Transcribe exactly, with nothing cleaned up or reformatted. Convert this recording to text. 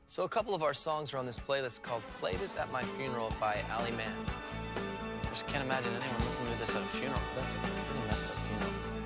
So a couple of our songs are on this playlist called Play This at My Funeral by Ali Mann. Just can't imagine anyone listening to this at a funeral. That's a pretty messed up funeral.